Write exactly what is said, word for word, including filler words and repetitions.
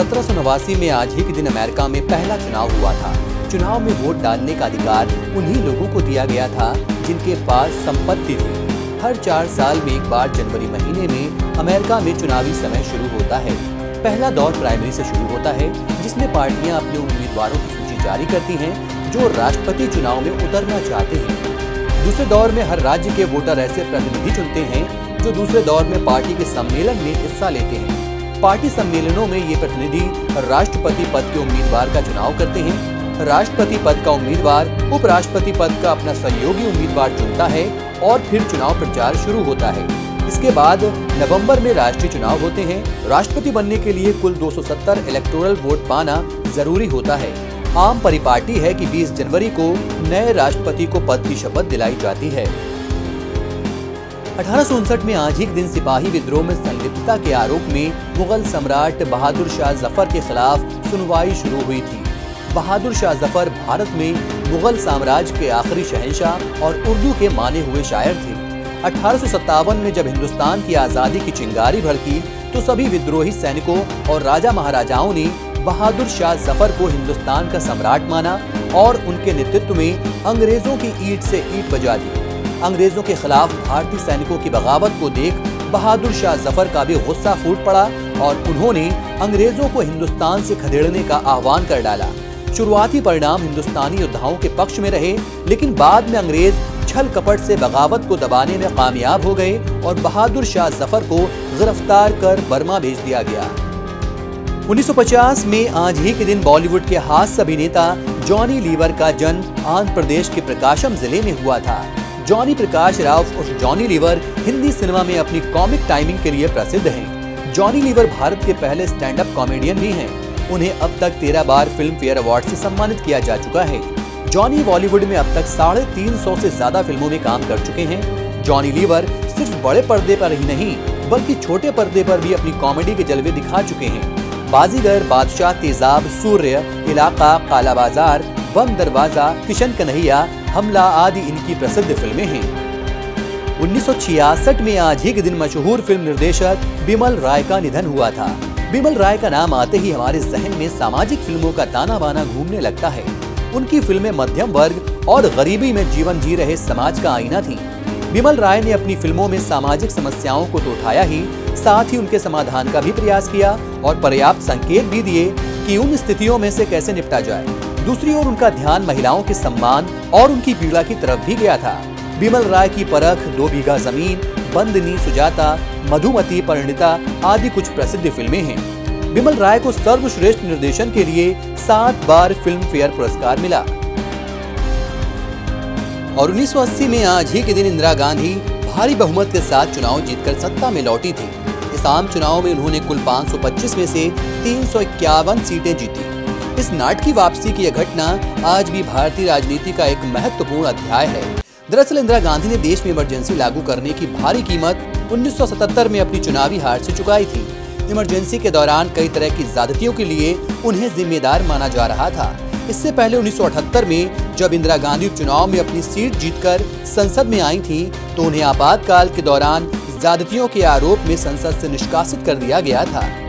सत्रह सौ नवासी में आज ही के दिन अमेरिका में पहला चुनाव हुआ था। चुनाव में वोट डालने का अधिकार उन्हीं लोगों को दिया गया था जिनके पास संपत्ति थी। हर चार साल में एक बार जनवरी महीने में अमेरिका में चुनावी समय शुरू होता है। पहला दौर प्राइमरी से शुरू होता है, जिसमें पार्टियां अपने उम्मीदवारों की सूची जारी करती हैं जो राष्ट्रपति चुनाव में उतरना चाहते हैं। दूसरे दौर में हर राज्य के वोटर ऐसे प्रतिनिधि चुनते हैं जो दूसरे दौर में पार्टी के सम्मेलन में हिस्सा लेते हैं। पार्टी सम्मेलनों में ये प्रतिनिधि राष्ट्रपति पद के उम्मीदवार का चुनाव करते हैं। राष्ट्रपति पद का उम्मीदवार उपराष्ट्रपति पद का अपना सहयोगी उम्मीदवार चुनता है और फिर चुनाव प्रचार शुरू होता है। इसके बाद नवंबर में राष्ट्रीय चुनाव होते हैं। राष्ट्रपति बनने के लिए कुल दो सौ सत्तर इलेक्टोरल वोट पाना जरूरी होता है। आम परिपाटी है कि बीस जनवरी को नए राष्ट्रपति को पद की शपथ दिलाई जाती है। अठारह सौ उनसठ में आज ही के दिन सिपाही विद्रोह में संलिप्तता के आरोप में मुगल सम्राट बहादुर शाह जफर के खिलाफ सुनवाई शुरू हुई थी। बहादुर शाह जफर भारत में मुगल साम्राज्य के आखिरी शहंशाह और उर्दू के माने हुए शायर थे। अठारह सौ सत्तावन में जब हिंदुस्तान की आजादी की चिंगारी भड़की तो सभी विद्रोही सैनिकों और राजा महाराजाओं ने बहादुर शाह जफर को हिंदुस्तान का सम्राट माना और उनके नेतृत्व में अंग्रेजों की ईंट से ईंट बजा दी। अंग्रेजों के खिलाफ भारतीय सैनिकों की बगावत को देख बहादुर शाह जफर का भी गुस्सा फूट पड़ा और उन्होंने अंग्रेजों को हिंदुस्तान से खदेड़ने का आह्वान कर डाला। शुरुआती परिणाम हिंदुस्तानी योद्धाओं के पक्ष में रहे, लेकिन बाद में अंग्रेज छल कपट से बगावत को दबाने में कामयाब हो गए और बहादुर शाह जफर को गिरफ्तार कर बर्मा भेज दिया गया। उन्नीस सौ पचास में आज ही के दिन बॉलीवुड के हास्य अभिनेता जॉनी लीवर का जन्म आंध्र प्रदेश के प्रकाशम जिले में हुआ था। जॉनी प्रकाश राव और जॉनी लीवर हिंदी सिनेमा में अपनी कॉमिक टाइमिंग के लिए प्रसिद्ध हैं। जॉनी लीवर भारत के पहले स्टैंड अप कॉमेडियन भी हैं। उन्हें अब तक तेरह बार फिल्म फेयर अवार्ड से सम्मानित किया जा चुका है। जॉनी बॉलीवुड में अब तक साढ़े तीन सौ से ज्यादा फिल्मों में काम कर चुके हैं। जॉनी लीवर सिर्फ बड़े पर्दे पर ही नहीं बल्कि छोटे पर्दे पर भी अपनी कॉमेडी के जलवे दिखा चुके हैं। बाजीगर, बादशाह, तेजाब, सूर्य, इलाका, काला बाजार, बंद दरवाजा, किशन कन्हैया, हमला आदि इनकी प्रसिद्ध फिल्में हैं। उन्नीस सौ छियासठ में आज ही के दिन मशहूर फिल्म निर्देशक बिमल राय का निधन हुआ था। बिमल राय का नाम आते ही हमारे जहन में सामाजिक फिल्मों का ताना बाना घूमने लगता है। उनकी फिल्में मध्यम वर्ग और गरीबी में जीवन जी रहे समाज का आईना थी। बिमल राय ने अपनी फिल्मों में सामाजिक समस्याओं को तो उठाया ही, साथ ही उनके समाधान का भी प्रयास किया और पर्याप्त संकेत भी दिए कि उन स्थितियों में से कैसे निपटा जाए। दूसरी ओर उनका ध्यान महिलाओं के सम्मान और उनकी पीड़ा की तरफ भी गया था। बिमल राय की परख, दो बीघा जमीन, बंदनी, सुजाता, मधुमती, परिणीता आदि कुछ प्रसिद्ध फिल्में हैं। बिमल राय को सर्वश्रेष्ठ निर्देशन के लिए सात बार फिल्म फेयर पुरस्कार मिला। और उन्नीस सौ अस्सी में आज ही के दिन इंदिरा गांधी भारी बहुमत के साथ चुनाव जीतकर सत्ता में लौटी थी। इस आम चुनाव में उन्होंने कुल पाँच सौ पच्चीस में से तीन सौ इक्यावन सीटें जीती। इस नाटकीय वापसी की यह घटना आज भी भारतीय राजनीति का एक महत्वपूर्ण अध्याय है। दरअसल इंदिरा गांधी ने देश में इमरजेंसी लागू करने की भारी कीमत उन्नीस सौ सतहत्तर में अपनी चुनावी हार से चुकाई थी। इमरजेंसी के दौरान कई तरह की ज्यादतियों के लिए उन्हें जिम्मेदार माना जा रहा था। इससे पहले उन्नीस सौ अठहत्तर में जब इंदिरा गांधी चुनाव में अपनी सीट जीतकर संसद में आई थी तो उन्हें आपातकाल के दौरान ज्यादतियों के आरोप में संसद से निष्कासित कर दिया गया था।